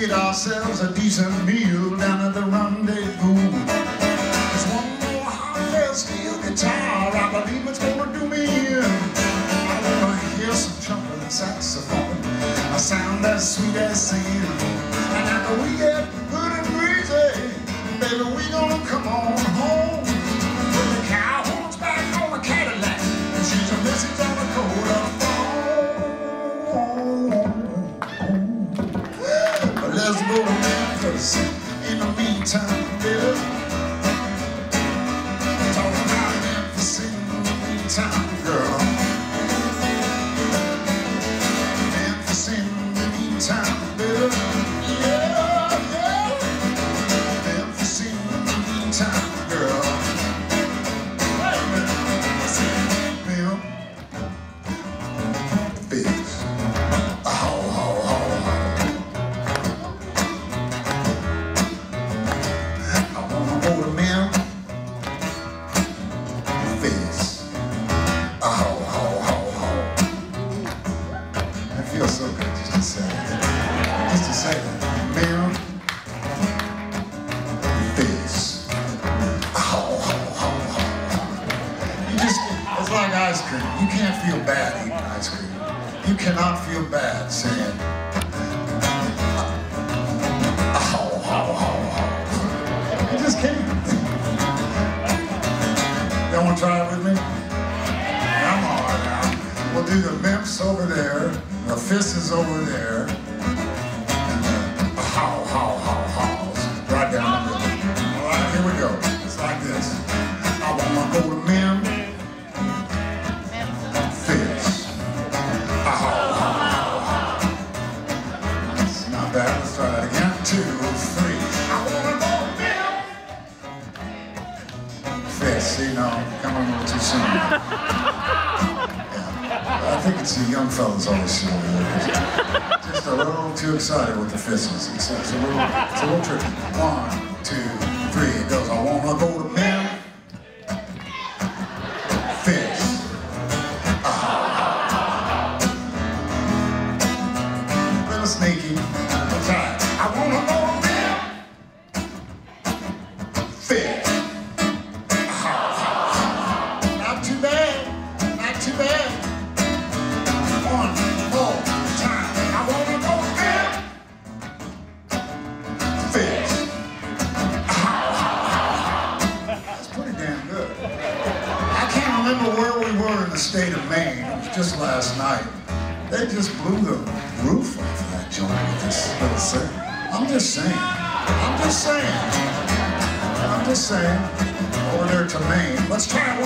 get ourselves a decent meal down at the rendezvous. There's one more hot steel guitar, I believe it's gonna do me in. I wanna hear some trumpet saxophone, a sound as sweet as sin. And after we get good and breezy, baby, we gonna come on home. Put the cow horns back on the Cadillac, and she's a message on the coda phone. But let's go to Memphis in the meantime, baby. Talk about Memphis in the meantime, girl. Memphis in the meantime, baby. Feels so good just to say that. Just to say that. Memphis. You just, it's like ice cream. You can't feel bad eating ice cream. You cannot feel bad saying, you just can't. You want to try it with me? Come on now. We'll do the Memphis over there. The fist is over there, and the hows right down the middle. All right, here we go. It's like this. I wanna go to Memphis. It's not bad. Let's try that again. 2, 3. I wanna go to Memphis. See, no, come on a little too soon. I think it's the young fellas always see over there. Just a little too excited with the fists. It's a little tricky. 1, 2, 3. It goes. I wanna go to Memphis. Little sneaky. That's right. I wanna go to Memphis. Not too bad. Not too bad. One more time. I wanna go Memphis. That's pretty damn good. I can't remember where we were in the state of Maine. It was just last night. They just blew the roof off of that joint with this little thing. I'm just saying. I'm just saying. I'm just saying. Over there to Maine. Let's try it.